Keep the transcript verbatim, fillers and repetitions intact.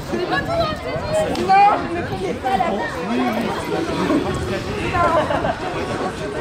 C'est pas tout, hein, je t'ai dit. Non, je ne connais pas la personne. Non.